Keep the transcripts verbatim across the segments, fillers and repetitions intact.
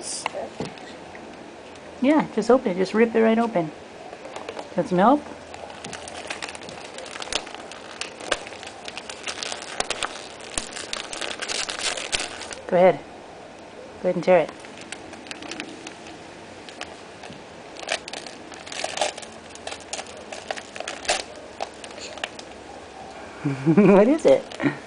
Yeah, just open it. Just rip it right open. Want some help? Go ahead. Go ahead and tear it. What is it?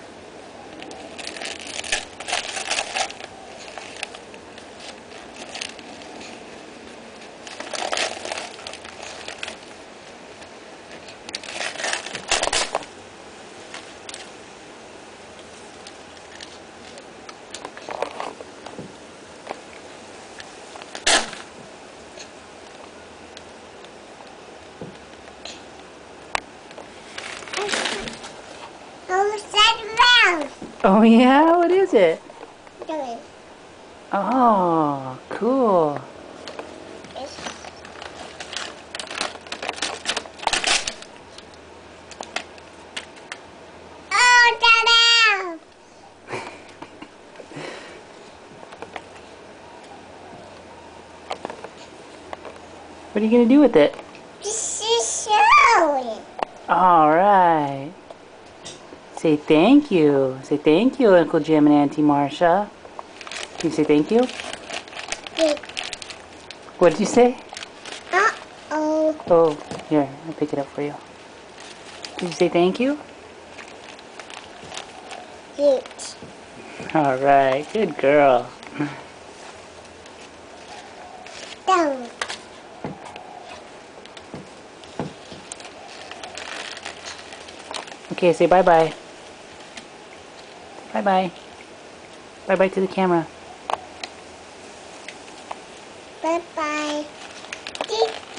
Oh yeah? What is it? Oh, cool. Oh, Dada! What are you going to do with it? This is show. Alright. Say thank you. Say thank you, Uncle Jim and Auntie Marcia. Can you say thank you? Wait. What did you say? Uh-oh. Oh, here, I'll pick it up for you. Did you say thank you? Deets. Alright, good girl. Down. Okay, say bye-bye. Bye-bye. Bye-bye to the camera. Bye-bye.